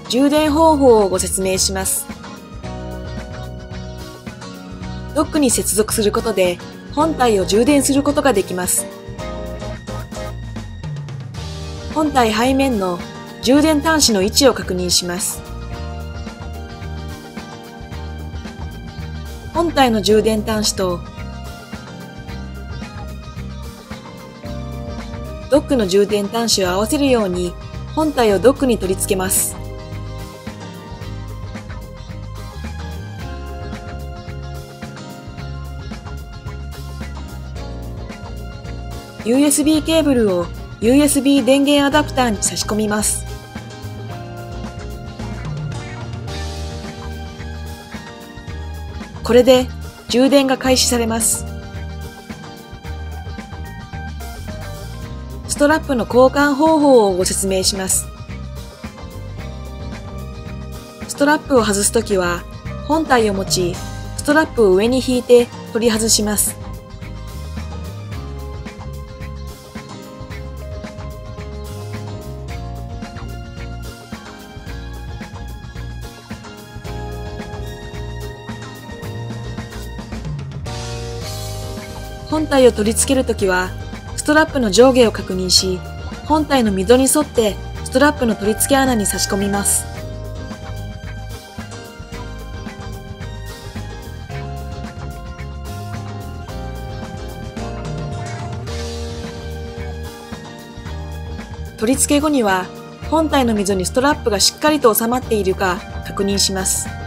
充電方法をご説明します。ドックに接続することで本体を充電することができます。本体背面の充電端子の位置を確認します。本体の充電端子とドックの充電端子を合わせるように本体をドックに取り付けます。USB ケーブルを USB 電源アダプターに差し込みます。これで充電が開始されます。ストラップの交換方法をご説明します。ストラップを外すときは本体を持ち、ストラップを上に引いて取り外します。本体を取り付けるときは、ストラップの上下を確認し、本体の溝に沿ってストラップの取り付け穴に差し込みます。取り付け後には、本体の溝にストラップがしっかりと収まっているか確認します。